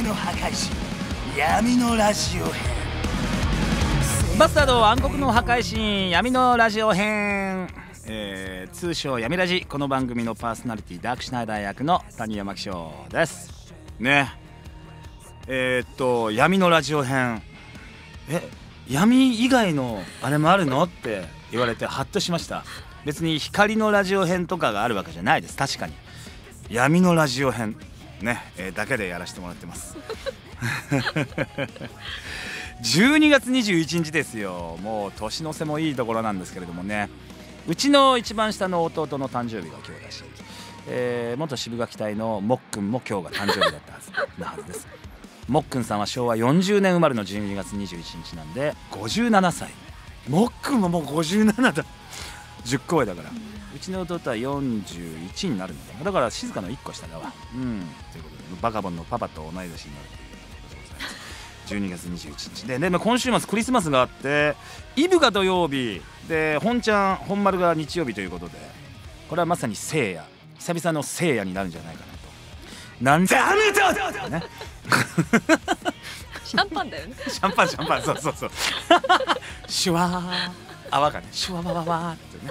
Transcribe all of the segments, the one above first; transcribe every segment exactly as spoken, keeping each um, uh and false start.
の破壊神闇のラジオ編。 バスタード暗黒の破壊神闇のラジオ編、えー、通称闇ラジ。この番組のパーソナリティダークシュナイダー役の谷山紀章ですね。えー、っと闇のラジオ編、え闇以外のあれもあるのって言われてハッとしました。別に光のラジオ編とかがあるわけじゃないです。確かに闇のラジオ編ね、えー、だけでやらせてもらってますじゅうにがつにじゅういちにちですよ。もう年の瀬もいいところなんですけれどもね、うちの一番下の弟の誕生日が今日だし、えー、元渋垣隊のもっくんも今日が誕生日だったはずなはずです。もっくんさんはしょうわよんじゅうねん生まれのじゅうにがつにじゅういちにちなんでごじゅうななさい。もっくんももうごじゅうななだ。じゅっこ上だから、うちの弟はよんじゅういちになるんだよ。だから静かのいっこ下だわ。うんということでバカボンのパパと同い年になるということでございます。じゅうにがつにじゅういちにちで、で今週末クリスマスがあって、イブが土曜日で本ちゃん本丸が日曜日ということで、これはまさに聖夜、久々の聖夜になるんじゃないかなと。なんであめだねシャンパンだよね。 シャンパンシャンパン、そうそうそうシュワー泡がねシュワワワワーってね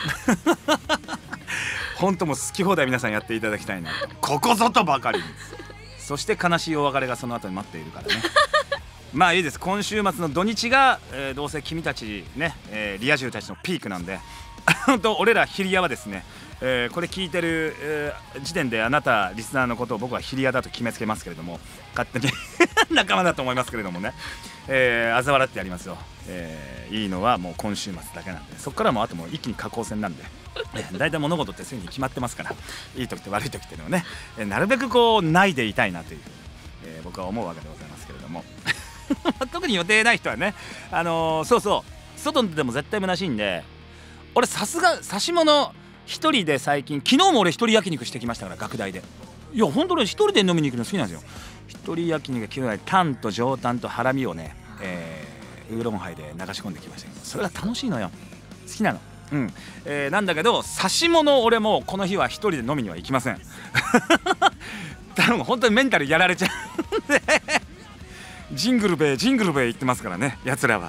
本当もう好き放題皆さんやっていただきたいなと、ここぞとばかりに。そして悲しいお別れがその後に待っているからねまあいいです。今週末の土日が、えー、どうせ君たちね、えー、リア充たちのピークなんで本当俺らヒリヤはですね、えー、これ聞いてる、えー、時点であなたリスナーのことを僕はヒリヤだと決めつけますけれども、勝手に仲間だと思いますけれどもね、えー、嘲笑ってやりますよ。えー、いいのはもう今週末だけなんで、そこからもあともう一気に下降線なんで、えー、大体物事ってそういう風に決まってますから、いい時と悪い時っていうのをね、えー、なるべくこうないでいたいなという、えー、僕は思うわけでございますけれども特に予定ない人はね、あのー、そうそう外でも絶対虚しいんで、俺さすが刺し物一人で最近、昨日も俺一人焼肉してきましたから、学大で。いや本当に一人で飲みに行くの好きなんですよ。一人焼肉、昨日はタンと上タンとハラミをね、えー、ウーロンハイで流し込んできましたけど、それが楽しいのよ。好きなの。うん、えー、なんだけど刺し物俺もこの日は一人で飲みには行きません頼む、本当にメンタルやられちゃうんでジングルベイジングルベイ言ってますからね、やつらは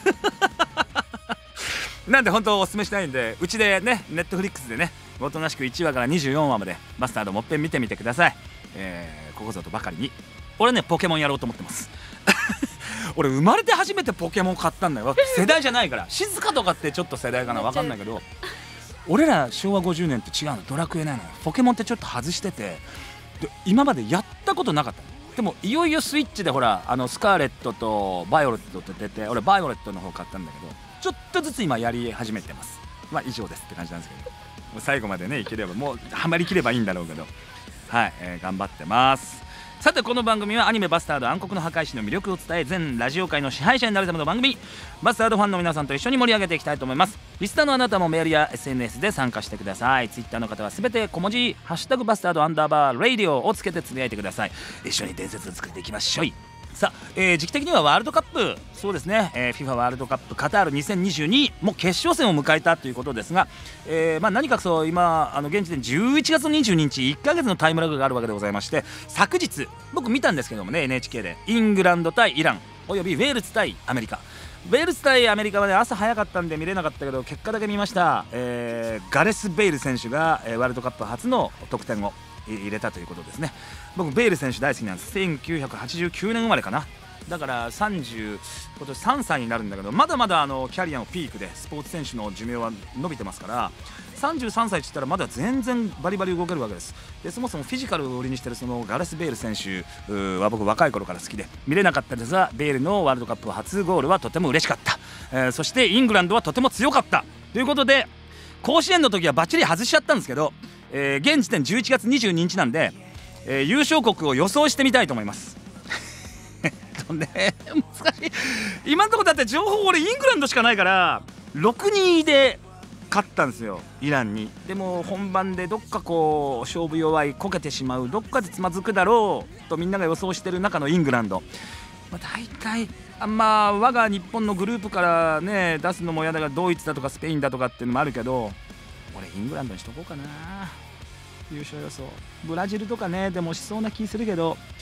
なんで本当おすすめしないんで、うちでねネットフリックスでね、おとなしくいちわからにじゅうよんわまでバスタードもっぺん見てみてください。えー、ここぞとばかりに俺ねポケモンやろうと思ってます俺生まれて初めてポケモン買ったんだよ。世代じゃないから静かとかってちょっと世代かな、分かんないけど俺らしょうわごじゅうねんって違うの、ドラクエなのよ。ポケモンってちょっと外してて、で今までやったことなかった。でもいよいよスイッチでほらあのスカーレットとバイオレットって出て、俺バイオレットの方買ったんだけど、ちょっとずつ今やり始めてます。まあ以上ですって感じなんですけど、もう最後までねいければ、もうハマりきればいいんだろうけど、はい、えー、頑張ってます。さてこの番組はアニメバスタード暗黒の破壊神の魅力を伝え、全ラジオ界の支配者になるための番組。バスタードファンの皆さんと一緒に盛り上げていきたいと思います。リスナーのあなたもメールや エスエヌエス で参加してください。ツイッターの方はすべて小文字ハッシュタグバスタードアンダーバーレイディオをつけてつぶやいてください。一緒に伝説を作っていきましょう。さあ、えー、時期的にはワールドカップ、そうですね、えー、フィファ ワールドカップカタールにせんにじゅうにもう決勝戦を迎えたということですが、えーまあ、何かそう今あの現時点じゅういちがつにじゅうににちいっかげつのタイムラグがあるわけでございまして、昨日僕見たんですけどもね、 エヌエイチケー でイングランド対イランおよびウェールズ対アメリカ。ウェールズ対アメリカはね朝早かったんで見れなかったけど結果だけ見ました。えー、ガレス・ベイル選手が、えー、ワールドカップ初の得点を入れたということですね。僕ベイル選手大好きなんです。せんきゅうひゃくはちじゅうきゅうねん生まれかな。だからさんじゅう今年さんさいになるんだけど、まだまだあのキャリアのピークでスポーツ選手の寿命は伸びてますから、さんじゅうさんさいって言ったらまだ全然バリバリ動けるわけです。でそもそもフィジカルを売りにしてるそのガレス・ベイル選手は僕若い頃から好きで見れなかったですが、ベイルのワールドカップ初ゴールはとても嬉しかった、えー、そしてイングランドはとても強かったということで、甲子園の時はバッチリ外しちゃったんですけど、えー、現時点じゅういちがつにじゅうににちなんで、えー、優勝国を予想してみたいと思いますね、難しい。今のところだって情報俺イングランドしかないからろくたいにで勝ったんですよ、イランに。でも本番でどっかこう勝負弱いこけてしまう、どっかでつまずくだろうとみんなが予想してる中のイングランド、まあ、大体あまあ我が日本のグループからね出すのも嫌だが、ドイツだとかスペインだとかっていうのもあるけど、俺イングランドにしとこうかな優勝予想。ブラジルとかねでもしそうな気するけど、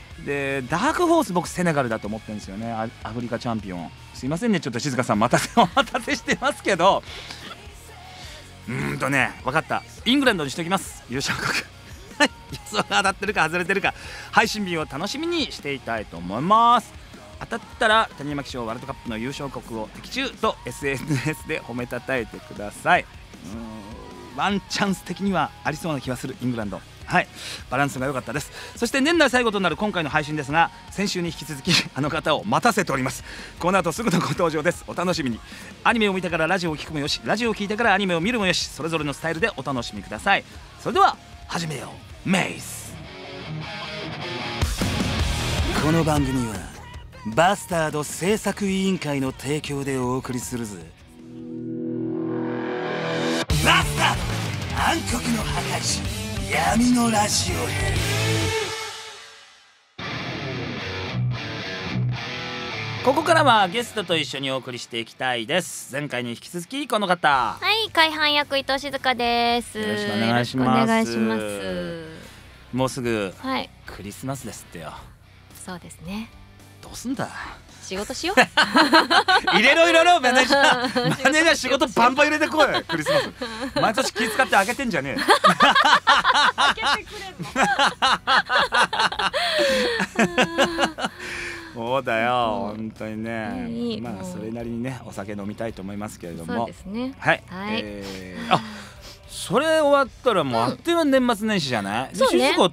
でダークホース僕セネガルだと思ってるんですよね。アアフリカチャンピオン。すいませんねちょっと静香さん待たせお待たせしてますけど、うーんとね分かった、イングランドにしておきます、優勝国。はい予想が当たってるか外れてるか配信日を楽しみにしていたいと思います。当たったら谷山紀章ワールドカップの優勝国を的中と エスエヌエス で褒めたたえてください。うーんワンチャンス的にはありそうな気がするイングランド。はいバランスが良かったです。そして年内最後となる今回の配信ですが、先週に引き続きあの方を待たせております。この後すぐのご登場です。お楽しみに。アニメを見てからラジオを聞くもよし、ラジオを聞いてからアニメを見るもよし、それぞれのスタイルでお楽しみください。それでは始めよう。メイス。 この番組はバスタード制作委員会の提供でお送りするぜ。バスタード暗黒の破壊神闇のラジオ編。 ここからはゲストと一緒にお送りしていきたいです。前回に引き続きこの方、 はい、海浜役伊藤静香です。 よろしくお願いします。 お願いします。 もうすぐはい、 クリスマスですってよ。 そうですね。 どうすんだ仕事しよう。 入れろ入れろマネージャーマネージャー仕事バンバン入れてこい。クリスマス毎年気使って開けてんじゃねえ。 開けてくれんの。 そうだよ、本当にね。 いいまあそれなりにねお酒飲みたいと思いますけれども。 そうですね。 はい、 はい、 えー、あそれ終わったらもうあっという間に年末年始じゃない。 そうね。 静香って、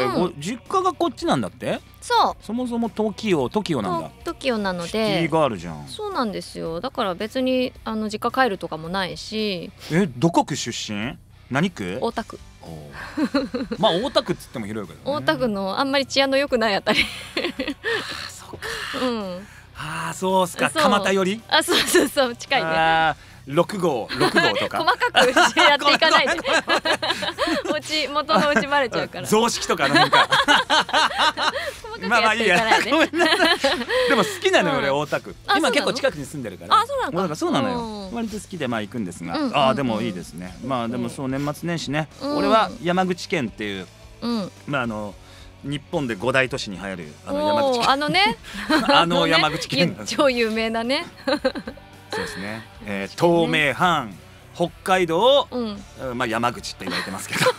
うんご実家がこっちなんだって。 そう。 そもそもトキオトキオなんだ。 トキオなのシティで。 ガールじゃん。 そうなんですよ。だから別にあの実家帰るとかもないし。 えどこ区出身？何区？ 大田区。 まあ大田区っつっても広いけどね。 大田区のあんまり治安の良くないあたり。 あそうか。 うん。 ああそうっすか。 そう蒲田より？ あ、そうそうそう近いね。 あろく号ろく号とか細かくやっていかないで。お家元のうちバレちゃうから。 雑式とかあの辺か。 細かくやっていかないで。 ごめんなさい。でも好きなのよ俺大田区。 あ今結構近くに住んでるから。 あ、そうなのか。 もうなんかそうなのよ。 うん割と好きでまあ行くんですが、 うんうんうんああでもいいですね。まあでもそう年末年始ね。 うん俺は山口県っていううん。 まああの日本で五大都市に入るあの山口おー県。 あのね。 あの山口県なんです。 超有名なね。 そうですね。えー東名阪北海道うん。 まあ山口って言われてますけど。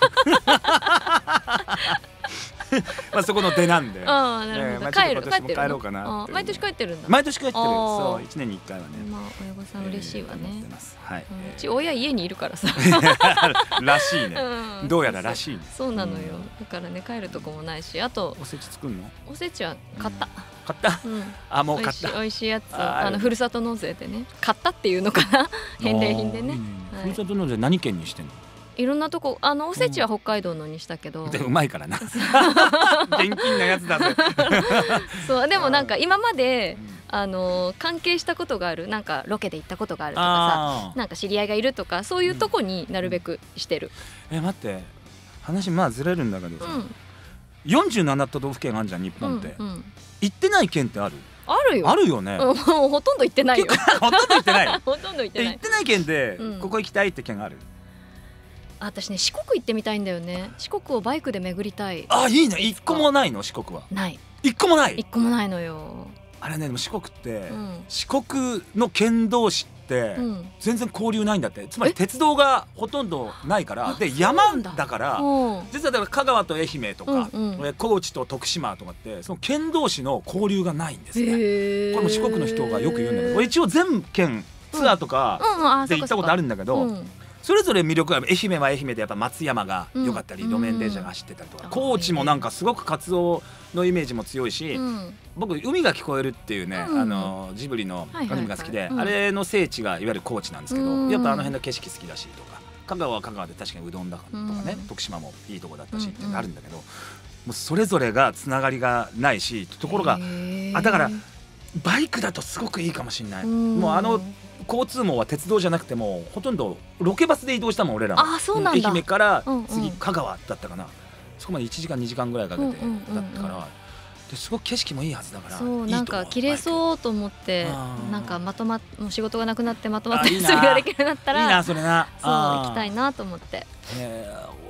まあそこの出なんで。 ああ、なるほど。 ねまあちょっ帰ると今年も帰ってるの。 帰ろうかなっていうあ毎年帰ってるんだ。 毎年帰ってる。 あーそう一年に一回はね。 まあ親御さん嬉しいわねえー思って。ますはい。 うんうち親家にいるからさ。 らしいね。 うんどうやららしいね。 そうなのようん。 だからね帰るとこもないし、あとおせち作るの？ おせちは買った。 買った？ うん。 あもう美味しい買った。 美味しいやつをあーあのふるさと納税でね買ったっていうのかな。返礼品でね。はいふるさと納税何県にしてんの？ いろんなとこあのおせちは北海道のにしたけど。 でうまいからな。現金なやつだぜ。 そうでもなんか今まであの関係したことがあるなんかロケで行ったことがあるとかあさなんか知り合いがいるとかそういうとこになるべくしてる。 ーえ待って話まあずれるんだけどさ、 うんよんじゅうなな都道府県あるじゃん日うん本って。 うん行ってない県ってある？ あるよ。 あるよね。 うんもうほとんど行ってないよ。 ほとんど行ってない。 ほとんど行ってない。 で行ってない県でうんここ行きたいって県ある？ あ私ね四国行ってみたいんだよね。四国をバイクで巡りたい。 あいいね。一個もないの四国は。 ない一個もない一。個もないのよ。 あれねでも四国ってうん四国の県同士ってうん全然交流ないんだって。つまり鉄道がほとんどないからで山だからうん実はだから香川と愛媛とかうんうんえ高知と徳島とかってその県同士の交流がないんですね。 へーこれも四国の人がよく言うんだけど俺一応全県ツアーとかうんうんあで行ったことあるんだけど、 うんそれぞれ魅力は愛媛は愛媛でやっぱ松山が良かったり、 うん路面電車が走ってたりとか、 うん高知もなんかすごくカツオのイメージも強いし、 うん僕海が聞こえるっていうね、 うんあのジブリのアニメが好きで、 はいはいはいうんあれの聖地がいわゆる高知なんですけど、 うんやっぱあの辺の景色好きだしとか香川は香川で確かにうどんだとかね、 うん徳島もいいとこだったしってうんあるんだけど、もうそれぞれがつながりがないしところがへーあだからバイクだとすごくいいかもしれない。 うんもうあの交通網は鉄道じゃなくてもほとんどロケバスで移動したもん俺らも。 あそうなんだ。 愛媛からうんうん次香川だったかな、そこまでいちじかんにじかんぐらいかけてうんうんうんうんだったからですごく景色もいいはずだからそうなんか綺麗そうと思ってあーなんかまとまっもう仕事がなくなってまとまってあいいな休みができるようになったバイクいいならそれな。 そうあー行きたいなと思って。 えー俺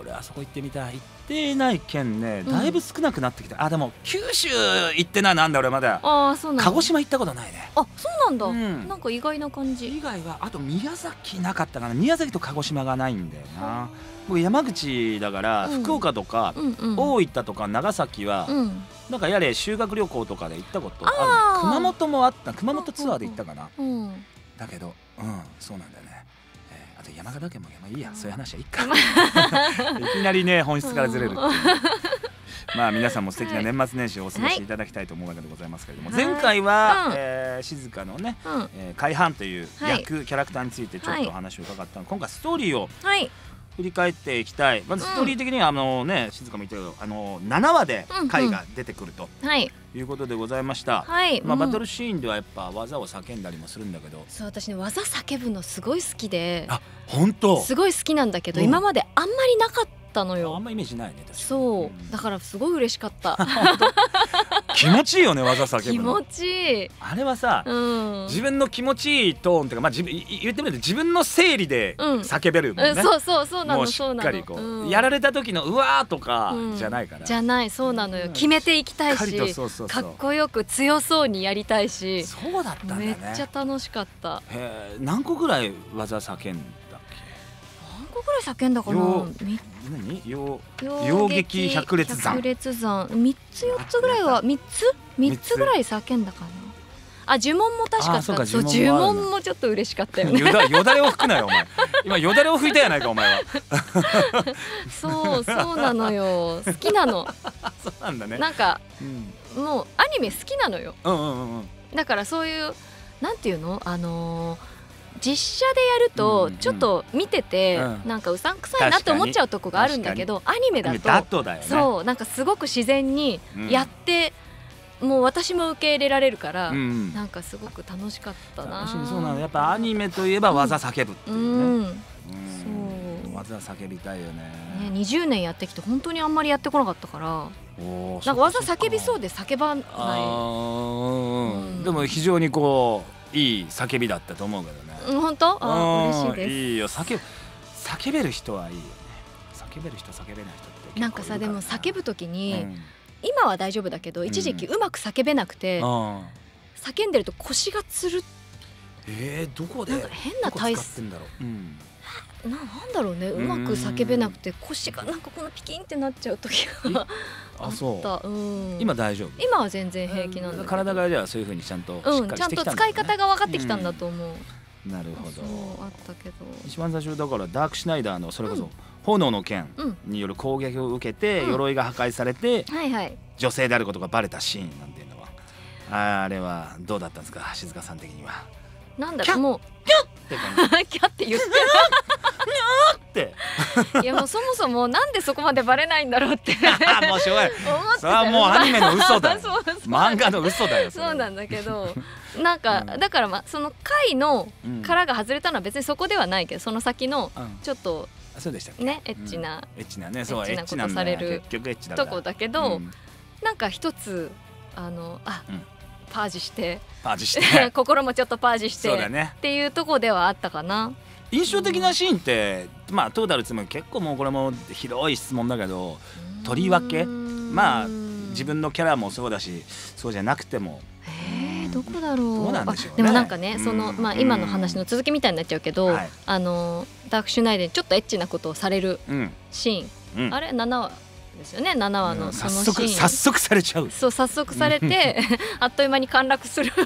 俺あそこ行ってみたい。行ってない県ねだいぶ少なくなってきた、うん、あでも九州行ってない。なんだ俺まだあそうなん鹿児島行ったことないね。 あそうなんだ、 うん、 なんか意外な感じ。 以外はあと宮崎なかったかな。宮崎と鹿児島がないんだよな。僕山口だから、うん、福岡とか、うんうん、大分とか長崎は、うん、なんかやれ修学旅行とかで行ったことある、ね、熊本もあった。熊本ツアーで行ったかな、うん、だけどうんそうなんだよね。あと山形県もまあいいや、そういう話はいいかいきなりね本質からずれるっていうまあ皆さんも素敵な年末年始をお過ごしいただきたいと思うわけでございますけれども、はい、前回は、うんえー、静香のね、うんえー、海浜という役、はい、キャラクターについてちょっとお話を伺ったので、今回ストーリーを振り返っていきたい。まずストーリー的にはあのね静香も言ったけどあのななわで回が出てくると、うんうんはいいうことでございました。はい、まあ、うん、バトルシーンではやっぱ技を叫んだりもするんだけど、 そう私ね技叫ぶのすごい好きで、 あ本当すごい好きなんだけど、うん、今まであんまりなかったのよ。 あんまイメージないね。確かにそう、うん、だからすごい嬉しかった気持ちいいよね技叫ぶの。 気持ちいい。 あれはさ、うん、自分の気持ちいいトーンっていうか、まあ、自分言ってみると自分の生理で叫べるもんね、うんうん、 そうそうそうなの。 もうしっかりこう、うん、やられた時のうわーとかじゃないから、うん、 じゃないそうなのよ、うん、決めていきたいしそうそうそうかっこよく強そうにやりたいし。 そうだったんだね。 めっちゃ楽しかった。 へー何個ぐらい技叫んだっけ。 何個ぐらい叫んだかな。 何洋洋劇百列山百列山みっつよっつぐらいはみっつみっつぐらい叫んだかな。あ呪文も確かそう呪文もちょっと嬉しかったよね。 よだれを吹くなよお前。今よだれを吹いたやないかお前は。 そうそうなのよ。好きなの。 そうなんだね。 なんか、うん、もうアニメ好きなのよ。うんうんうん。だからそういうなんていうのあのー。実写でやるとちょっと見ててなんかうさんくさいなって思っちゃうとこがあるんだけど、アニメだとそうなんかすごく自然にやってもう私も受け入れられるからなんかすごく楽しかったな。 そうなの。やっぱアニメといえば技叫ぶっていうね。そう技叫びたいよね。 にじゅうねんやってきて本当にあんまりやってこなかったからなんか技叫びそうで叫ばない。 でも非常にこういい叫びだったと思うけどね。 本当？あ、嬉しいです。 いいよ。叫叫べる人はいいよね。叫べる人叫べない人ってなんかさでも叫ぶときに、うん、今は大丈夫だけど一時期うまく叫べなくて、うん、叫んでると腰がつる。 えー、どこでなんか変な体勢な, なんだろうね。うまく叫べなくて腰がなんかこのピキンってなっちゃう時があった。うん、 今大丈夫？ 今は全然平気なんだけど、 体がじゃあそういう風にちゃんとしっかりしてきたんだね。うん、ちゃんと使い方が分かってきたんだと思う。 うん、なるほど。 そうあったけど一番最初だからダークシュナイダーのそれこそ、うん、炎の剣による攻撃を受けて、うん、鎧が破壊されて、うんはいはい、女性であることがバレたシーンなんていうのはあれはどうだったんですか静香さん的には。 なんだろうもうキャッってキャッって言ってっていやもうそもそもなんでそこまでバレないんだろうってもうしょうがないそれはもうアニメの嘘だよ漫画の嘘だよ。 そうなんだけどなんか、うん、だからまあその回の殻が外れたのは別にそこではないけどその先のちょっと、 うん、そうでしたっけねエッチな、 うん、エッチなねそうエッチなことされるとこだけど、うん、なんか一つあのあ、うんパージしてパージして心もちょっとパージしてそうだ、ね、っていうとこではあったかな。 印象的なシーンって、うん、まあトータルつも結構もうこれも広い質問だけどとりわけまあ自分のキャラもそうだしそうじゃなくてもえー、どこだろう。 どうなんでしょうね。 でもなんかねその、まあ、今の話の続きみたいになっちゃうけど、はい、あのダークシュナイダーでちょっとエッチなことをされるシーン、うん、あれななわですよね。ななわのそのシーン、うん、早速早速されちゃう。 そう早速されてあっという間に陥落する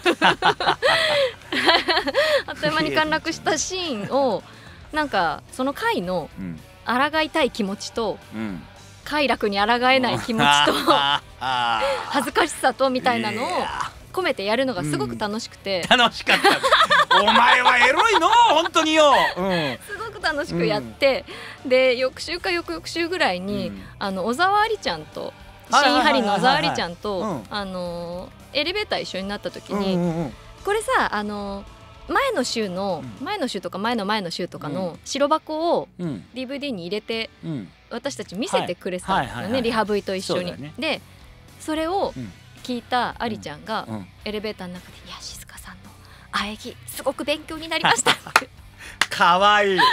あっという間に陥落したシーンをなんかその回の抗いたい気持ちと、うん、快楽に抗えない気持ちと恥ずかしさとみたいなのを込めてやるのがすごく楽しくて、 うん、楽しかったお前はエロいの本当によ、うん、 すごく楽しくやって、うん、で翌週か翌々週ぐらいに、うん、あの小沢ありちゃんと新ハリの小沢ありちゃんとあのエレベーター一緒になった時に、うんうんうん、これさあの前の週の、うん、前の週とか前の前の週とかの白箱を ディーブイディー に入れて、うん、私たち見せてくれてたのねリハ ブイ と一緒に、ね、でそれを聞いたありちゃんが、うん、エレベーターの中で「いや静香さんの喘ぎすごく勉強になりました」ってかわいい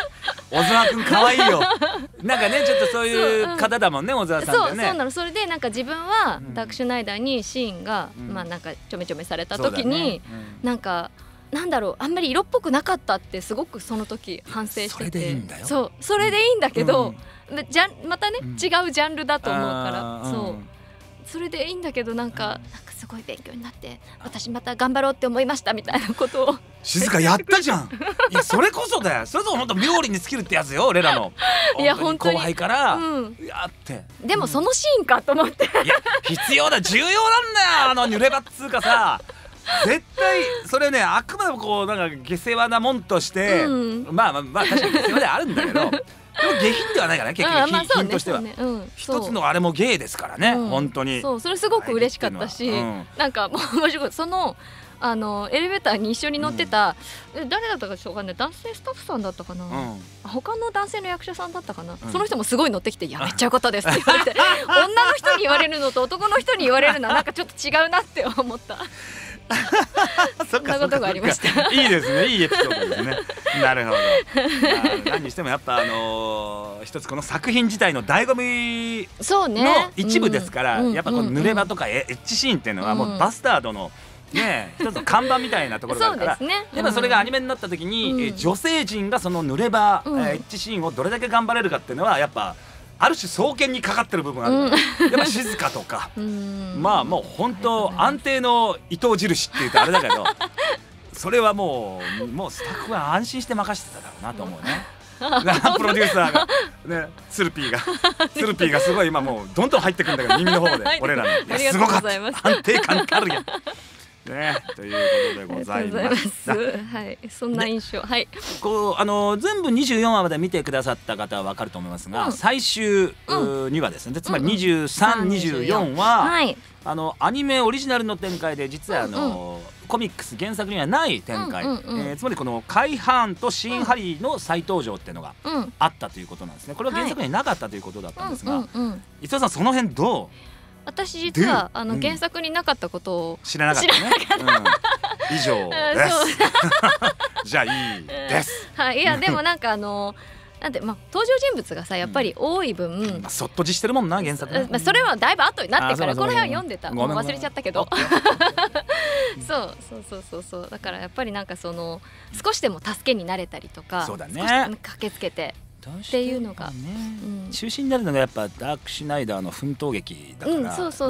小沢くん可愛いよ。なんかねちょっとそういう方だもんね、小沢さんってね。 そうそうなの。それでなんか自分はダックシュナイダーにシーンが、うん、まあなんかちょめちょめされた時に、ねうん、なんかなんだろうあんまり色っぽくなかったってすごくその時反省してて、それでいいんだよ。そうそれでいいんだけど、うん、じゃまたね、うん、違うジャンルだと思うから、そうそれでいいんだけどなんか、うん、なんかすごい勉強になって私また頑張ろうって思いましたみたいなことを静香やったじゃん。いやそれこそだよ。それとも本当料理に尽きるってやつよ俺らの。いや本当に後輩から、うん、やってでもそのシーンかと思って、 いや必要だ重要なんだよあの濡れ場っつうかさ。絶対それねあくまでもこうなんか下世話なもんとして、うん、まあまあまあ確かに下世話ではあるんだけどでも下品ではないからね結局、まあ、品としては、ねうん、一つのあれも芸ですからね、うん、本当にそうそれすごく嬉しかったし、うん、なんかもう面白いそのあのエレベーターに一緒に乗ってた、うん、誰だったかちょっとわかんない男性スタッフさんだったかな、うん、他の男性の役者さんだったかな、うん、その人もすごい乗ってきて「やめちゃうことです」って言われて女の人に言われるのと男の人に言われるのはなんかちょっと違うなって思った。そんなことがありました。 いいですね、いいエピソードですね。なるほど。まあ、何にしてもやっぱあのー、一つこの作品自体の醍醐味の一部ですから、ねうん、やっぱこの濡れ場とかエッチシーンっていうのはもうバスタードのね一つの看板みたいなところがあるから、ねうん、やっぱそれがアニメになった時に、うん、え女性陣がその濡れ場、うん、エッチシーンをどれだけ頑張れるかっていうのはやっぱある種双剣にかかってる部分あるから、うん、やっぱ静香とかまあもう本当安定の伊藤印っていうとあれだけどそれはもうもうスタッフは安心して任せてただろうなと思うね。プロデューサーがねツルピーがツルピーがすごい今もうどんどん入ってくるんだけど耳の方で俺らのいやすごかった安定感あるやんね、ということでございます。 はい、そんな印象。はい。 こうあの全部にじゅうよんわまで見てくださった方はわかると思いますが、うん、最終にわですね。つまりにじゅうさん、にじゅうよんは、はい、あのアニメオリジナルの展開で実はあの、うん、コミックス原作にはない展開。うんうんうんえー、つまりこの海浜と新ハリーの再登場っていうのがあったということなんですね。これは原作になかったということだったんですが、伊藤さんその辺どう？ 私実はあの原作になかったことを知らなかったね。以上です。じゃあいいです。 はい、いやでもなんかあのなんてまあ登場人物がさやっぱり多い分、 まあそっとじしてるもんな原作。 まあそれはだいぶ後になってからこの辺は読んでた。もう忘れちゃったけど。そうそうそうそうそうだからやっぱりなんかその少しでも助けになれたりとか、 そうだね。 駆けつけて。っていうのが、ねうん、中心になるのがやっぱダークシュナイダーの奮闘劇だから、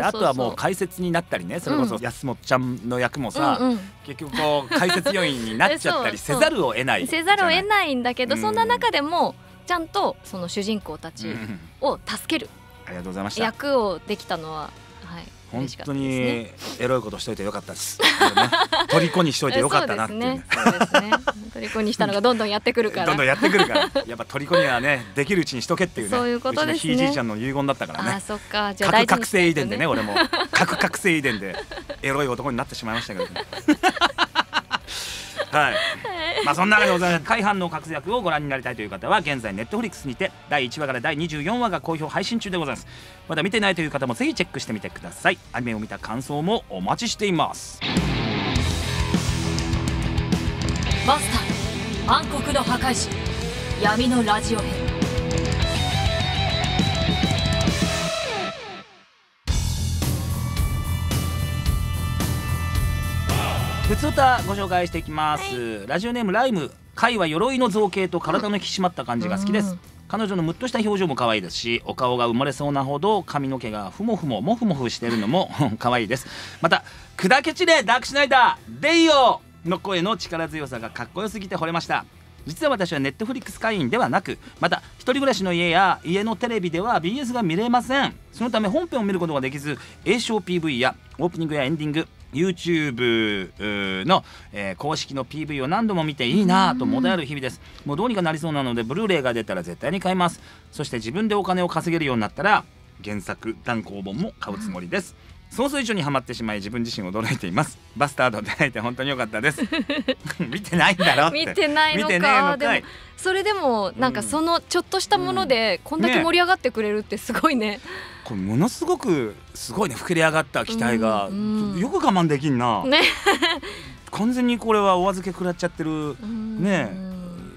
あとはもう解説になったりねそれこそ安本ちゃんの役もさ、うんうん、結局こう解説要員になっちゃったりせざるを得ないせざるを得ないんだけど、うん、そんな中でもちゃんとその主人公たちを助ける、 うん、ありがとうございました。 役をできたのははい本当にエロいことしといてよかったです。虜にしといてよかったなっていうね。 そうですね。虜にしたのがどんどんやってくるから。 どんどんやってくるから。やっぱ虜にはねできるうちにしとけっていうね。 そういうことですね。 うちのひいじいちゃんの遺言だったからね。 あ、そっか。じゃあ大事にしてね。 核覚醒遺伝でね俺も核覚醒遺伝でエロい男になってしまいましたけどね。はい。まあそんな中でございます。海浜の活躍をご覧になりたいという方は現在ネットフリックスにてだいいちわからだいにじゅうよんわが好評配信中でございます。まだ見てないという方もぜひチェックしてみてください。アニメを見た感想もお待ちしています。 マスター暗黒の破壊神闇のラジオ編。 ふつおたご紹介していきます、はい、ラジオネームライム。貝は鎧の造形と体の引き締まった感じが好きです、うん、彼女のムッとした表情も可愛いですしお顔が生まれそうなほど髪の毛がふもふももふもふしているのも可愛いです。また砕け散れダークシュナイダーデイヨーの声の力強さがかっこよすぎて惚れました。実は私はネットフリックス会員ではなくまた一人暮らしの家や家のテレビでは ビーエス が見れません。そのため本編を見ることができず映像 ピーブイ やオープニングやエンディングYouTube の、えー、公式の ピーブイ を何度も見ていいなともだえる日々です。もうどうにかなりそうなのでブルーレイが出たら絶対に買います。そして自分でお金を稼げるようになったら原作単行本も買うつもりです。ソース以上にハマってしまい自分自身驚いています。バスタード出会えて本当に良かったです。見てないんだろって。 見てないのか。見てねえのかい。でもそれでもなんかそのちょっとしたものでこんだけ盛り上がってくれるってすごいね。うんねこれものすごくすごいね膨れ上がった期待が、うんうん、よく我慢できんな、ね、完全にこれはお預け食らっちゃってるね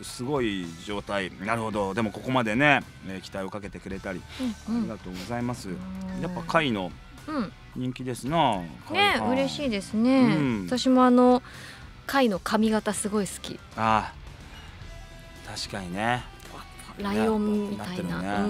すごい状態。なるほど。でもここまでね、えー、期待をかけてくれたり、うんうん、ありがとうございます。やっぱ貝の人気ですな、うん、 ね、嬉しいですね、うん、私もあの貝の髪型すごい好き。 ああ、確かにね、 ライオンみたいな、ね、うん、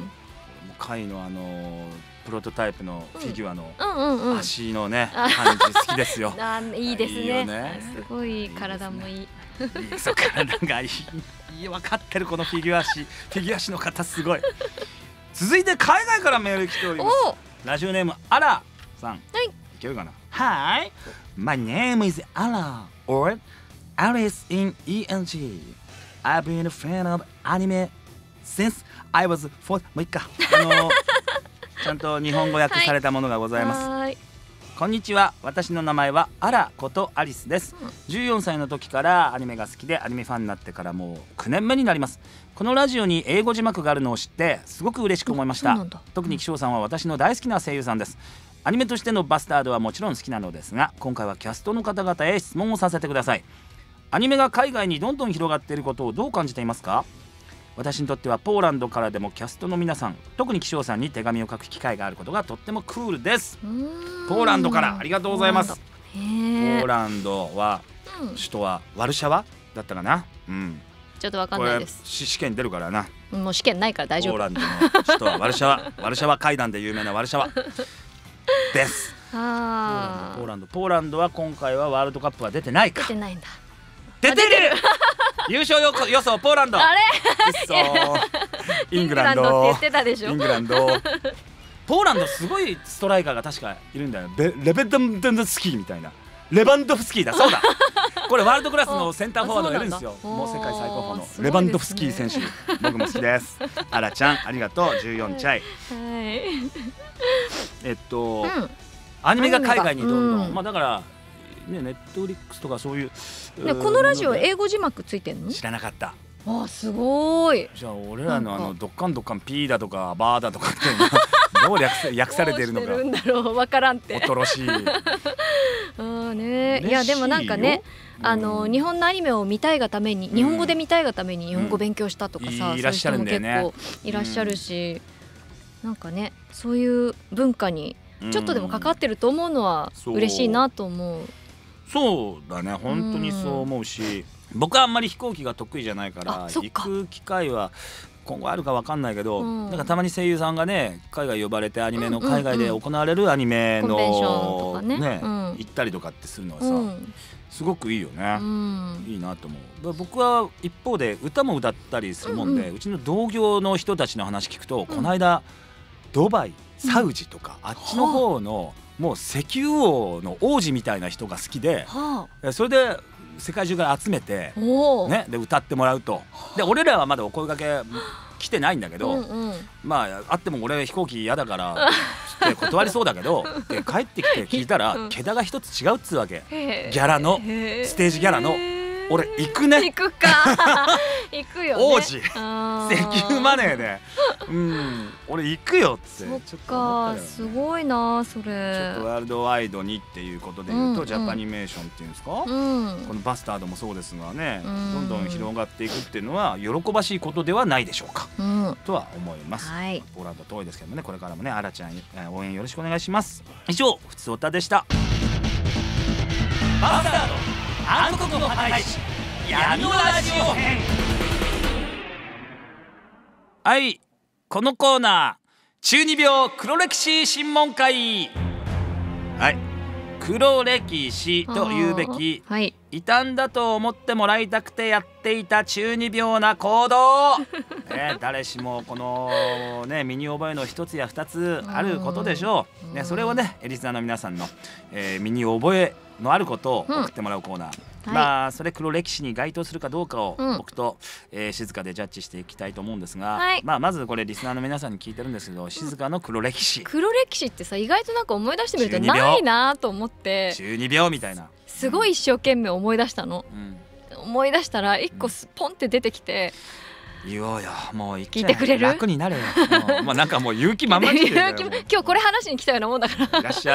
貝のあのープロトタイプのフィギュアの足のね、うんうんうん、感じ好きですよ。 あ、いいです ね, いいよね。すごい体もいい。いいそう、体がいい。いい、分かってる、このフィギュア足、フィギュア足の方すごい。続いて海外からメール来ております。ラジオネームアラさん。はい。いけるかな。Hi, my name is Ara or Alice in イーエヌジー. I've been a fan of anime since I was four. もういっか。あのーちゃんと日本語訳されたものがございます。はい、こんにちは。私の名前はアラことアリスです。うん、じゅうよんさいの時からアニメが好きで、アニメファンになってからもうきゅうねんめになります。このラジオに英語字幕があるのを知ってすごく嬉しく思いました。特に気象さんは私の大好きな声優さんです。アニメとしてのバスタードはもちろん好きなのですが、今回はキャストの方々へ質問をさせてください。アニメが海外にどんどん広がっていることをどう感じていますか？私にとってはポーランドからでもキャストの皆さん、特に気象さんに手紙を書く機会があることがとってもクールです。ポーランドからありがとうございます。ポーランドは、うん、首都はワルシャワだったかな、うん、 ちょっとわかんないです。 試験出るからな。 もう試験ないから大丈夫。 ポーランドの首都はワルシャワワルシャワ階段で有名なワルシャワです。あ、ポーランドポーランドは今回はワールドカップは出てないか。 出てないんだ。 出てる優勝予想ポーランド。 あれイングランドって言ってたでしょ。 イングランドポーランドすごいストライカーが確かいるんだよ。レベドンドスキーみたいな。レバンドフスキーだ。そうだこれワールドクラスのセンターフォワードがいるんですよ。もう世界最高峰のレバンドフスキー選手、僕も好きです。あらちゃんありがとう。じゅうよんちゃい、はい、えっと、うん、アニメが海外にどんどん、うん、まあだからね、ネットフリックスとかそういう、 ね、このラジオ英語字幕ついてんの？ 知らなかった。 あ、すごい。 じゃあ俺らのあのドッカンドッカンピーだとかバーだとかってどう訳, 訳されているのか。 どうしてるんだろう、わからんって。 恐ろしい。 あね、いやでもなんかね、あの日本のアニメを見たいがために、日本語で見たいがために日本語勉強したとかさ、 うん、いらっしゃるんだよね。 そういう人も結構いらっしゃるし、うん、なんかね、そういう文化にちょっとでも関わってると思うのは嬉しいなと思う。 うん、そうだね、本当にそう思うし、うん、僕はあんまり飛行機が得意じゃないから行く機会は今後あるか分かんないけど、うん、なんかたまに声優さんがね海外呼ばれてアニメの海外で行われるアニメの、うんうんうん、ね、うん、行ったりとかってするのはさ、うん、すごくいいよね、うん、いいなと思う。僕は一方で歌も歌ったりするもんで、うんうん、うちの同業の人たちの話聞くと、うん、この間ドバイ、サウジとか、うん、あっちの方のもう石油王の王子みたいな人が好きで、はあ、それで世界中から集めて、ね、で歌ってもらうと。で俺らはまだお声掛け来てないんだけど、うんうん、まああっても俺飛行機嫌だからって断りそうだけどで帰ってきて聞いたら、うん、桁が一つ違うっつうわけ。ギャラのステージギャラの。俺行くね。 行くか行くよね。 王子石油マネーで、うん、俺行くよって。 そっか、ね、すごいなそれ。 ちょっとワールドワイドにっていうことで言うと、うんうん、ジャパニメーションっていうんですか、うん、このバスタードもそうですがね、うん、どんどん広がっていくっていうのは喜ばしいことではないでしょうか、うん、とは思います、はい、ポーランド遠いですけどもね、これからもね、あらちゃん応援よろしくお願いします。以上、ふつおたでした。バスタード暗黒の破壊師闇のラジオ編。はい、このコーナー、中二病黒歴史審問会。はい、黒歴史というべき、はい、異端だと思ってもらいたくてやっていた中二病な行動、ね、誰しもこの、ね、身に覚えの一つや二つあることでしょう、ね、それをねリスナーの皆さんの、えー、身に覚えのあることを送ってもらうコーナー、うん、まあそれ黒歴史に該当するかどうかを僕と、うん、えー、静かでジャッジしていきたいと思うんですが、はい、まあまずこれリスナーの皆さんに聞いてるんですけど、静かの黒歴史、 黒歴史ってさ、意外となんか思い出してみるとないなと思って、 中二病みたいなすごい一生懸命思い出したの、うん、思い出したら一個ポンって出てきて、 うん、言おうよ、もう聞いてくれる？ 楽になれよ。まあなんかもう勇気満々で今日これ話に来たようなもんだからいらっしゃい。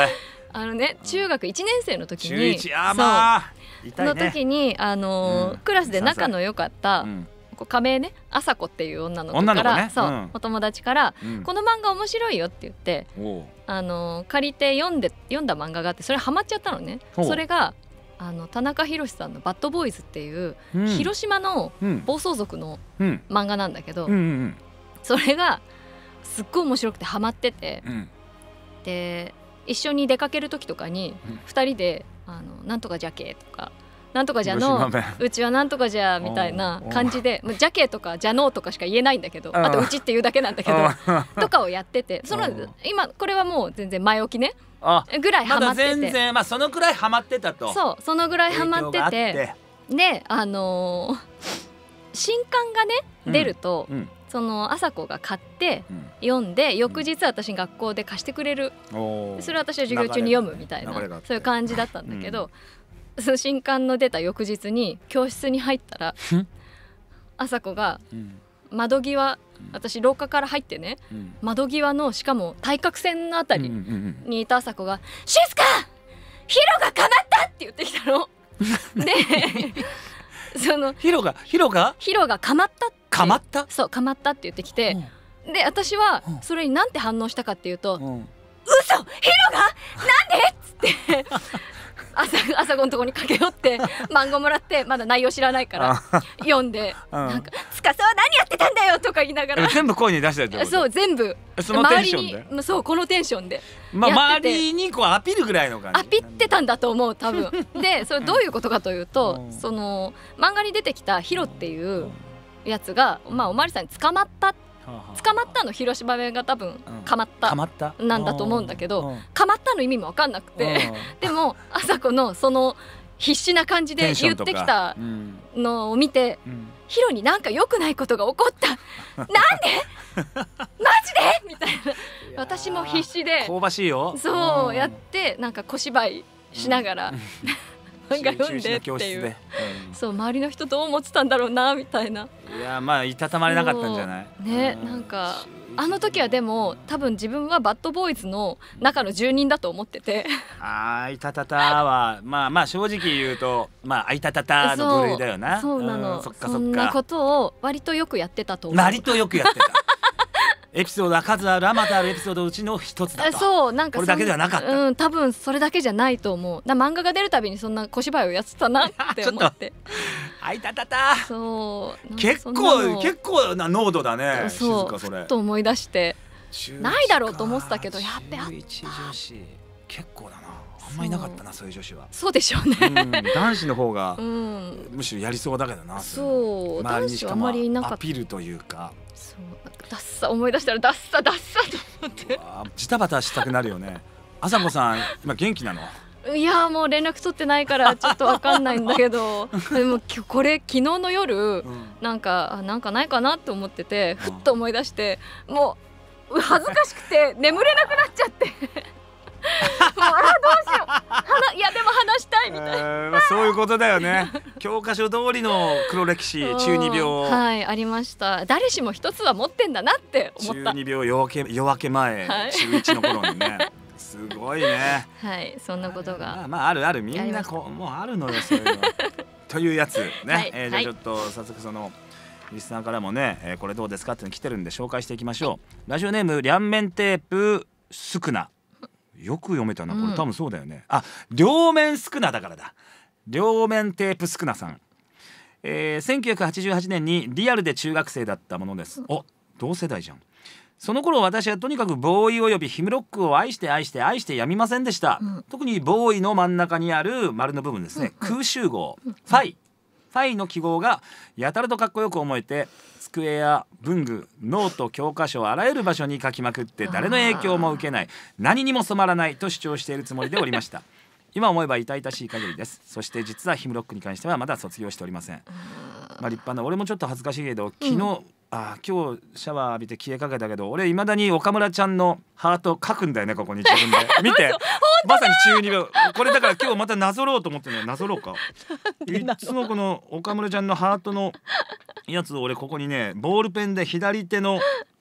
あのね中学いちねん生の時に中いちあーまあ痛いねの時にあのーうんクラスで仲の良かったうんこう仮名ねあさこっていう女の子女から、 の子ねうんそうお友達から、 うんこの漫画面白いよって言っておうあの借りて読んで読んだ漫画があってそれハマっちゃったのね。 ほうそれがあの田中宏さんの「バッドボーイズ」っていう、 うん広島のうん暴走族のうん漫画なんだけど、 うんうんそれがすっごい面白くてハマってて、 うんで一緒に出かける時とかにうんふたりであのなんとかじゃけとかなんとかじゃの広島弁うちはなんとかじゃみたいな感じでもうじゃけとかじゃのとかしか言えないんだけど、 うんあとうちっていうだけなんだけどあとかをやってて、そのうん今これはもう全然前置きねあぐらいまだハマってて、 全然まあそのくらいハマってたとそうそのぐらいハマって影響があてであのー新刊がねうん出ると、 うんその朝子が買ってうん読んで翌日私学校で貸してくれる、 おーそれを私は授業中に読むみたいな流れがあってそういう感じだったんだけど、その新刊の出た翌日に教室に入ったらん朝子がうん窓際私廊下から入ってねうん窓際のしかも対角線のあたりうんうんうんにいた朝子が「静かヒロがかまった!」って言ってきたの。でそのヒロがヒロがヒロがかまったってかまったそうかまったって言ってきて、で私はうんそれになんて反応したかっていうと「 うん嘘ヒロがなんで?」っつって朝朝子のとこに駆け寄って漫画もらってまだ内容知らないから読んで「 うんなんか司は何やってたんだよ」とか言いながら全部声に出してるってことそう全部そのテンションで周りにそうこのテンションでまあやってて周りにこうアピールぐらいの感じアピってたんだと思う多分でそれどういうことかというと、 うんその漫画に出てきたヒロっていうやつが、まあ、おまわりさんに捕まった捕まったの広島弁が多分かまったかまったなんだと思うんだけどうんかまったの意味も分かんなくてでも朝子のその必死な感じで言ってきたうんのを見てうんヒロになんか良くないことが起こったなんでマジでみたいな私も必死で香ばしいよそうやってなんか小芝居しながら漫画読んでって教室いうでそう周りの人どう思ってたんだろうなみたいなうんいやまあいたたまれなかったんじゃないそうねうなんかあの時はでも多分自分はバッドボーイズの中の住人だと思っててあーいたたたはまあまあ正直言うとまああいたたたの部類だよなそうそうなの、 んそっかそそんっかなことを割とよくやってたと思う割とよくやってたエピソードは数あるあまたあるエピソードのうちの一つだあとそうなんかこれだけではなかったうん多分それだけじゃないと思うだ漫画が出るたびにそんな小芝居をやってたなって思ってあいたたたそうなんか結そんな構の結構な濃度だね静そうかそれふっと思い出してないだろうと思ってたけどやっべあった中いち女子結構だなあんまいなかったなそういう女子はそうでしょううんね男子の方がうんむしろやりそうだけどなそう周りにしかも男子はあんまりいなかったアピールというかそうなんかダッサ思い出したらダッサダッサと思ってうわージタバタしたくなるよね朝子さん今元気なのいやもう連絡取ってないからちょっとわかんないんだけどでもきこれ昨日の夜なんかあなんかないかなって思っててふっと思い出してもう恥ずかしくて眠れなくなっちゃってもうあどうしよう話いやでも話したいみたいな。 えーまあそういうことだよね教科書通りの黒歴史中二病はいありました誰しも一つは持ってんだなって思った中二病夜明け夜明け前、 はい中一の頃にねすごいねはいそんなことまがあまああるあるみんなやりましたこうもうあるのよそういうのというやつね、 はいえーじゃはいあちょっと早速そのリスナーからもね、えーこれどうですかっての来てるんで紹介していきましょう、ラジオネーム両面テープスクナよく読めたなこれ、 うん多分そうだよねあ両面スクナだからだ両面テープスクナさん、えーせんきゅうひゃくはちじゅうはちねんにリアルで中学生だったものですお同世代じゃんその頃私はとにかくボーイおよびヒムロックを愛して愛して愛してやみませんでした、 うん特にボーイの真ん中にある丸の部分ですね、 うんうん空集合、ファイファイの記号がやたらとかっこよく思えて机や文具ノート教科書あらゆる場所に書きまくって誰の影響も受けない何にも染まらないと主張しているつもりでおりました今思えば痛々しい限りです。そして実はヒムロックに関してはまだ卒業しておりません。まあ立派な俺もちょっと恥ずかしいけど昨日、うん、あ今日シャワー浴びて消えかけたけど俺いまだに岡村ちゃんのハート書くんだよねここに自分で見てまさに中二病これだから今日またなぞろうと思ってねなぞろうかいつもこの岡村ちゃんのハートのやつを俺ここにねボールペンで左手の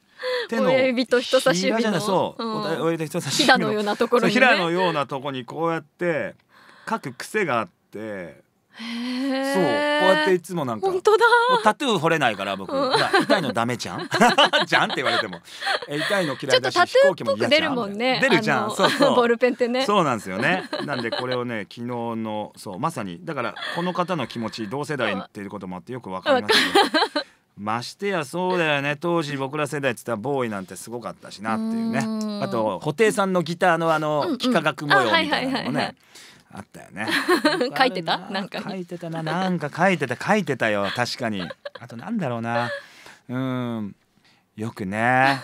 手の親指と人差し指のひらじゃないそう、 うん、 親指と人差し指ひらのようなところにね、 ひらのようなところにこうやって書く癖があって、 へそうこうやっていつもなんか本当だ、 もうタトゥー彫れないから僕、うん、痛いのダメじゃんじゃんって言われてもえ痛いの嫌いだし、 ちょっとタトゥーっぽく出飛行機も嫌じゃんるもんね、 出るじゃん、そうそうボールペンってね、 そうなんですよね。なんでこれをね昨日のそうまさにだからこの方の気持ち同世代っていうこともあってよくわかりますけどましてやそうだよね、当時僕ら世代って言ったらボーイなんてすごかったしなっていうね。あと布袋さんのギターのあの幾何学模様みたいなのもねあったよね。 書いてたなんか書いてたな、なんか書いてた書いてたよ確かに。あとなんだろうな、うんよくね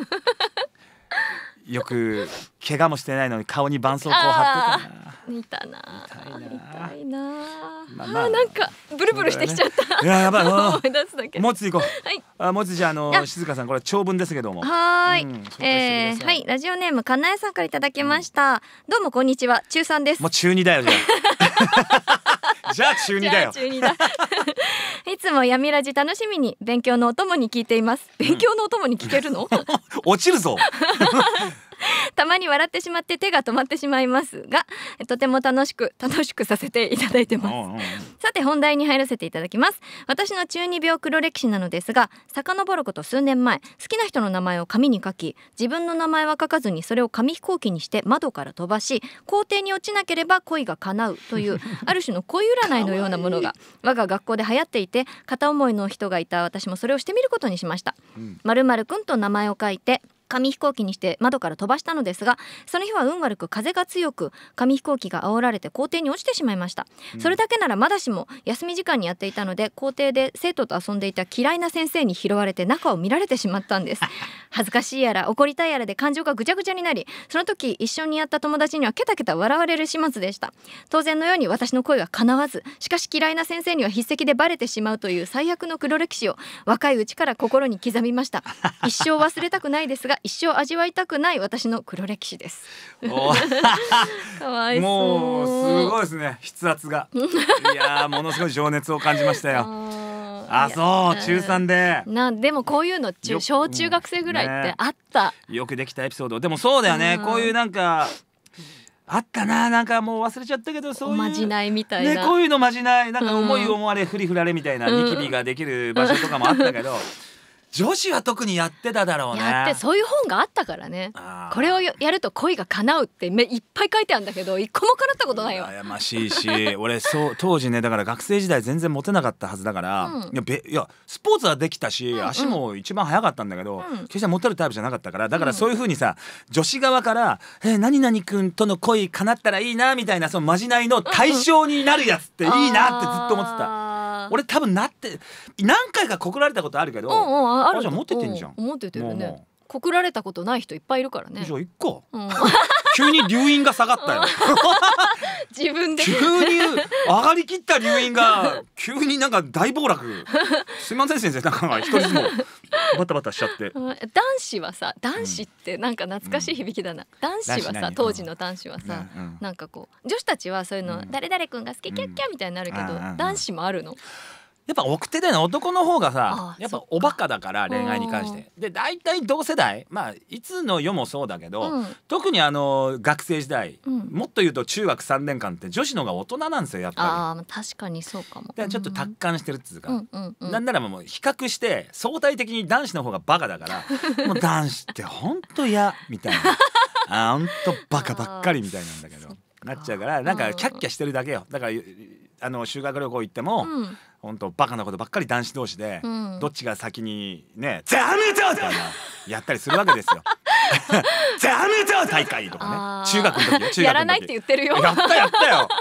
よく怪我もしてないのに顔に絆創膏貼ってたな。 見たな痛いな痛いな、 まあまああーなんかブルブルしてきちゃった、 いややばい思い出すだけ。 もつ行こう、 はいあもつじゃあ、あのいや静香さんこれ長文ですけども、 はーい、 うん紹介してくださいえー、はいラジオネームかなえさんからいただきました、どうもこんにちは、中さんです。 もう中二だよじゃあじゃあ中二だよじゃあ中二だいつも闇ラジ楽しみに勉強のお供に聞いています。勉強のお供に聞けるの落ちるぞたまに笑ってしまって手が止まってしまいますが、とても楽しく楽しくさせていただいてます。 うんうんうんさて本題に入らせていただきます。私の中二病黒歴史なのですが、遡ること数年前、好きな人の名前を紙に書き、自分の名前は書かずにそれを紙飛行機にして窓から飛ばし、校庭に落ちなければ恋が叶うというある種の恋占いのようなものが我が学校で流行っていて、片思いの人がいた私もそれをしてみることにしました。〇〇くんと名前を書いて紙飛行機にして窓から飛ばしたのですが、その日は運悪く風が強く、紙飛行機が煽られて校庭に落ちてしまいました、うん、それだけならまだしも休み時間にやっていたので、校庭で生徒と遊んでいた嫌いな先生に拾われて中を見られてしまったんです恥ずかしいやら怒りたいやらで感情がぐちゃぐちゃになり、その時一緒にやった友達にはケタケタ笑われる始末でした。当然のように私の恋は叶わず、しかし嫌いな先生には筆跡でバレてしまうという最悪の黒歴史を若いうちから心に刻みました一生忘れたくないですが一生味わいたくない私の黒歴史ですかわいそう。 もうすごいですね、筆圧がいやーものすごい情熱を感じましたよあそう中さんでな、でもこういうの中小中学生ぐらいってあった、 ね、よくできたエピソード。でもそうだよね、こういうなんかあったな、なんかもう忘れちゃったけど、そういうおまじないみたいな、 ね、こういうのまじない、なんか思い思われふりふられみたいなニキビができる場所とかもあったけど、女子は特にやってただろうね。 やって、そういう本があったからね。これをやると恋が叶うってめいっぱい書いてあるんだけど、一個も叶ったことないよ。 羨ましいし俺そう当時ね、だから学生時代全然モテなかったはずだから、うん、いやべいやスポーツはできたし、うんうん、足も一番速かったんだけど、うん、決してモテるタイプじゃなかったから、だからそういう風にさ、うん、女子側から「えー、何々くんとの恋叶ったらいいな」みたいな、そのまじないの対象になるやつっていいなってずっと思ってた。俺多分なって何回か告られたことあるけど、 うんうん、あるあじゃあモテてんじゃん。 モテてるね。告られたことない人いっぱいいるからね。 じゃあいっか、うん、急に留飲が下がったよ自分で急に上がりきった留飲が急になんか大暴落すいません先生、なんか一人ずつもバタバタしちゃって男子はさ、男子ってなんか懐かしい響きだな、うん、男子はさ、当時の男子はさ、うん、なんかこう女子たちはそういうの、うん、誰々くんが好きキャッキャみたいになるけど、うん、男子もあるの。 やっぱ奥手だよね、男の方がさ、やっぱおバカだから恋愛に関してで、大体同世代、まあいつの世もそうだけど、うん、特にあの学生時代、うん、もっと言うと中学さんねんかんって女子の方が大人なんですよ、やっぱり。 あ確かにそうかも。 でちょっと達観してるっつうか、 うんうんうん、 なんならもう比較して相対的に男子の方がバカだからもう男子ってほんと嫌みたいなあほんとバカばっかりみたいなんだけどなっちゃうから、なんかキャッキャしてるだけよ。だからあの修学旅行行っても、うん、ほんとバカなことばっかり男子同士で、うん、どっちが先にね「ザメト!」とかやったりするわけですよザメト大会とかね、中学の時よ、中学の時やらないって言ってるよ。 やったやったよや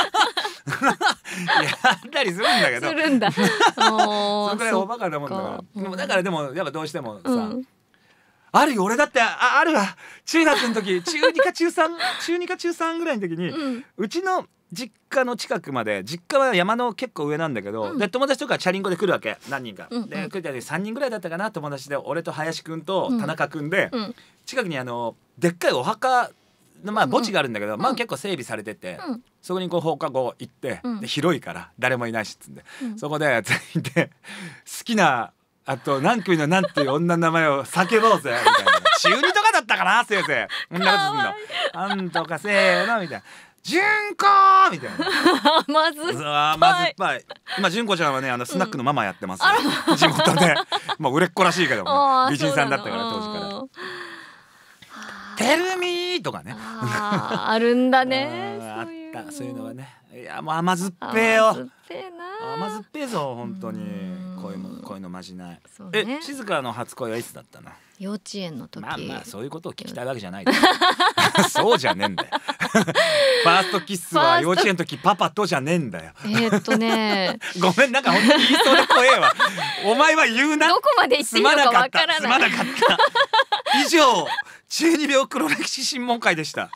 ったりするんだけど、 するんだそのくらいおバカなもんだから、うん、だからでもやっぱどうしてもさ、うん、あるよ、俺だって あ, あるわ中学の時中にか中さん中にか中さんぐらいの時に、うん、うちの実家の近くまで、実家は山の結構上なんだけど、うん、で友達とかチャリンコで来るわけ、何人か、うんうん、で来る時さんにんぐらいだったかな、友達で俺と林くんと田中くんで、うん、近くにあのでっかいお墓のまあ墓地があるんだけど、うん、まあ結構整備されてて、うん、そこにこう放課後行って、うん、で広いから誰もいないしっつんで、うん、そこで全員で好きなあと何組の何ていう女の名前を叫ぼうぜみたいな中二とかだったかなせいぜいこんなことすんのなんとかせーのみたいな純子みたいなまずっぱいまずっぱい今純子ちゃんはねあのスナックのママやってますよ、うん、地元でもう売れっ子らしいけども、ね、美人さんだったから当時からてるみーとかねあ, あるんだねあったそういうのはねいやもう甘酸っぱいよ甘酸っぱいな甘酸っぱいぞ本当にこういうのこういうのまじない、ね、え静香の初恋はいつだったの幼稚園の時まあまあそういうことを聞きたいわけじゃないそうじゃねえんだよファーストキッスは幼稚園の時パパとじゃねえんだよえー、っとねごめんなんか本当に言いそうで怖えわお前は言うなどこまで言っていいのかわからないすまなかったすまなかった以上中二病黒歴史審問会でした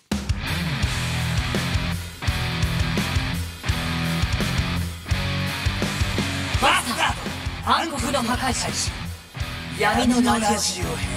バスタード暗黒の破壊神闇のラジオ編。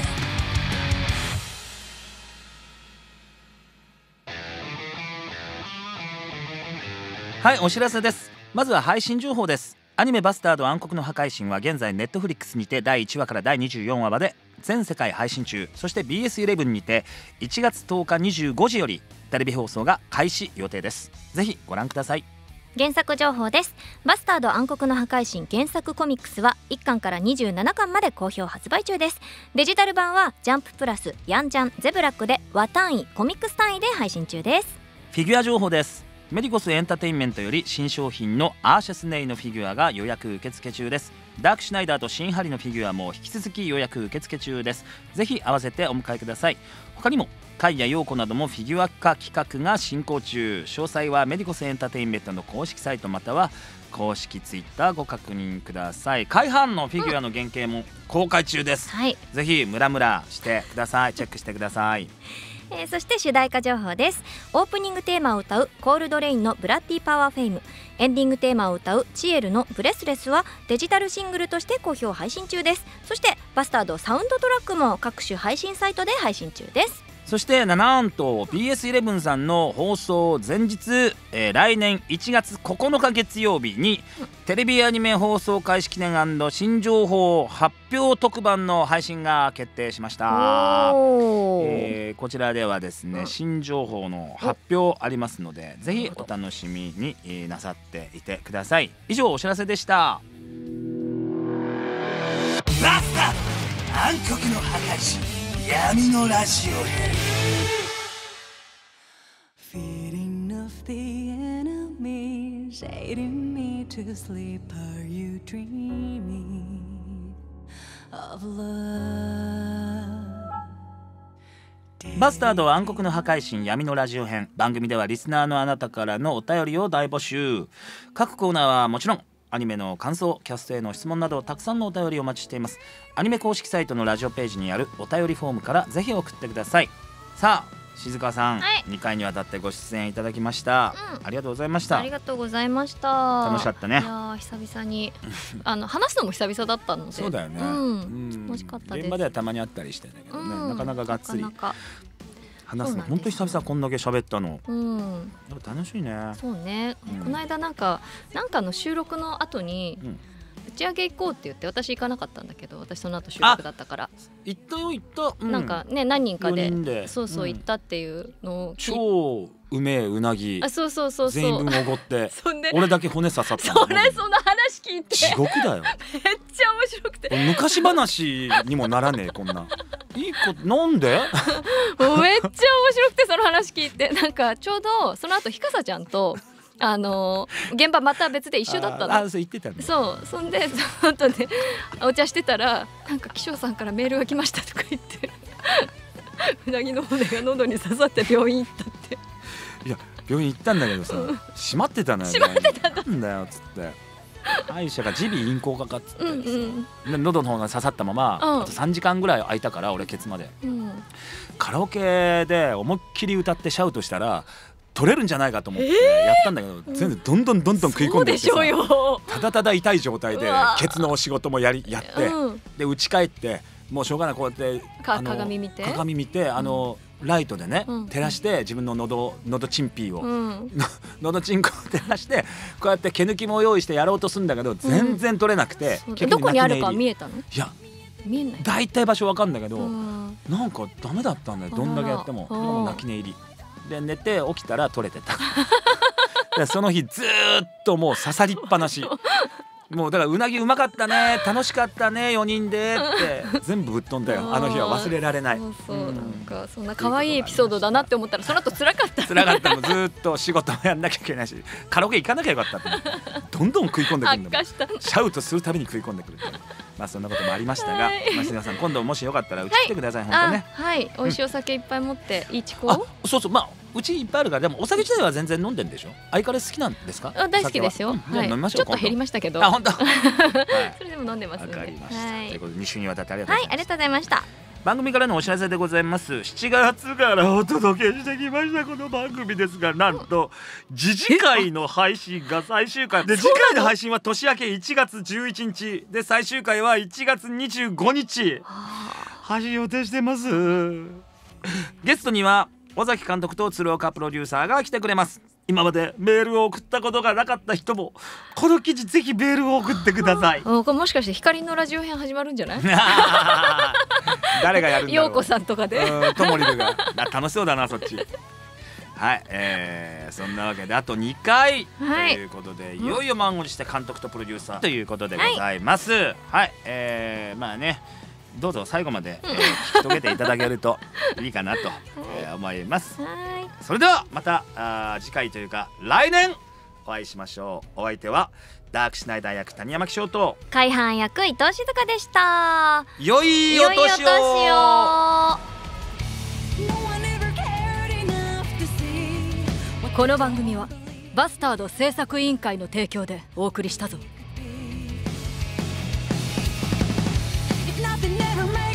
はいお知らせです。まずは配信情報です。アニメバスタード暗黒の破壊神は現在ネットフリックスにてだいいちわからだいにじゅうよんわまで全世界配信中。そして ビーエスイレブン にていちがつとおかにじゅうごじよりテレビ放送が開始予定です。ぜひご覧ください。 原作情報です。バスタード暗黒の破壊神原作コミックスはいっかんからにじゅうななかんまで好評発売中です。デジタル版はジャンププラス、ヤンジャン、ゼブラックで和単位、コミックス単位で配信中です。 フィギュア情報です。メディコスエンターテインメントより新商品のアーシャスネイのフィギュアが予約受付中です。ダークシュナイダーと新ハリのフィギュアも引き続き予約受付中です。ぜひ合わせてお迎えください。他にもカイやヨーコなどもフィギュア化企画が進行中。詳細はメディコスエンターテインメントの公式サイトまたは公式ツイッターご確認ください。海浜のフィギュアの原型も公開中です、 はい、 ぜひムラムラしてください。チェックしてください。 えー、そして主題歌情報です。オープニングテーマを歌うコールドレインのブラッディパワーフェイム、エンディングテーマを歌うチエルのブレスレスはデジタルシングルとして好評配信中です。そしてバスタードサウンドトラックも各種配信サイトで配信中です。 そしてなんと ビーエスイレブン さんの放送前日、えー、来年いちがつここのか月曜日にテレビアニメ放送開始記念&新情報発表特番の配信が決定しました。えー、こちらではですね、新情報の発表ありますのでぜひお楽しみになさっていてください。以上お知らせでした。 バスタード暗黒の破壊神闇のラジオ編 Feeding of the enemies aiding me to sleep. Are you dreaming of love? バスタード暗黒の破壊神闇のラジオ編。番組ではリスナーのあなたからのお便りを大募集。各コーナーはもちろんアニメの感想、キャストへの質問などたくさんのお便りをお待ちしています。アニメ公式サイトのラジオページにあるお便りフォームからぜひ送ってください。さあ静香さん、はい、にかいにわたってご出演いただきました、うん、ありがとうございました。 ありがとうございました。 楽しかったね。 いや久々にあの話すのも久々だったのでそうだよね、 うんうん、楽しかったです。 現場ではたまにあったりしてたけどね、うん、なかなかがっつりなかなか話すの本当に久々こんだけ喋ったの、 うん、 楽しいね。 そうね、うん、この間なんかなんかの収録の後に、うん、打ち上げ行こうって言って私行かなかったんだけど、私その後収録だったから行ったよ行った、うん、 なんかね何人か で, でそうそう行ったっていうのを、うん、 超うめえうなぎあそうそうそうそう全員分おごって俺だけ骨刺さったそれその話聞いて地獄だよめっちゃ面白くて昔話にもならねえこんないいことなんでめっちゃ面白くてその話聞いてなんかちょうどその後ひかさちゃんとあのー、現場また別で一緒だったの。 ああそう言ってたね。 そうそんでその後でお茶してたらなんか気象さんからメールが来ましたとか言ってうなぎの骨が喉に刺さって病院行ったって。 いや病院行ったんだけどさ、うん、閉まってたのよ、ね、 閉まってたなんだよっつって歯医者が耳鼻咽喉科かっつって、うんうん、で喉の方が刺さったまま、うん、あとさんじかんぐらい空いたから俺ケツまで、うん、カラオケで思いっきり歌ってシャウトしたら取れるんじゃないかと思ってやったんだけど、えー、全然どんどんどんどん食い込んでいってさ、ただただ痛い状態でケツのお仕事もやりやって、うん、で家帰ってもうしょうがないこうやってか鏡見て鏡見てあの、うん、ライトでね、うん、照らして自分の喉喉チンピーを、うん、喉チンコを照らしてこうやって毛抜きも用意してやろうとするんだけど全然取れなくて、 うん、どこにあるか見えたの？ いや見えない。 大体場所わかんだけど、 うん、 なんかダメだったんだよ。どんだけやってももう泣き寝入りで寝て起きたら取れてたでその日ずーっともう刺さりっぱなしもうだからうなぎうまかったね楽しかったねよにんでって全部ぶっ飛んだよあの日は忘れられない。 そうそう、うん、なんかそんな可愛いエピソードだなって思ったらその後辛かった辛かったのずーっと仕事もやんなきゃいけないしカラオケ行かなきゃよかったってどんどん食い込んでくるんだもんシャウトするたびに食い込んでくるってまあそんなこともありましたが、はい、まあ皆さん今度もしよかったらうち来てください、はい、本当ねはい、美味しいお酒いっぱい持っていいちこ、 うん、あそうそうまあうちいっぱいあるからでもお酒自体は全然飲んでんでしょ。相変わらず好きなんですか？ あ大好きですよ、 うんはい、飲みましょう。 ちょっと減りましたけどあ本当、はい、 それでも飲んでますので。 わかりました、 はい、 ということでに週にわたってありがとうございました。 はいありがとうございました。 番組からのお知らせでございます。しちがつからお届けしてきましたこの番組ですがなんと次次回の配信が最終回で次回の配信は年明けいちがつじゅういちにちで最終回はいちがつにじゅうごにち配信予定してます。ゲストには尾崎監督と鶴岡プロデューサーが来てくれます。今までメールを送ったことがなかった人もこの記事ぜひメールを送ってください。 これもしかして光のラジオ編始まるんじゃない？ 誰がやるんだろう。 陽子さんとかでともりるが楽しそうだなそっちはい、えー、そんなわけであとにかい、はい、ということでいよいよ満を持して監督とプロデューサーということでございます。はい、はい、えー、まあねどうぞ最後まで、えー、聞き遂げていただけるといいかなと、えー、思います。はい、それではまたあ次回というか来年お会いしましょう。お相手はダークシュナイダー役谷山紀章と海浜役伊藤静香でした。 良いお年を。 この番組はバスタード制作委員会の提供でお送りしたぞ。Nothing ever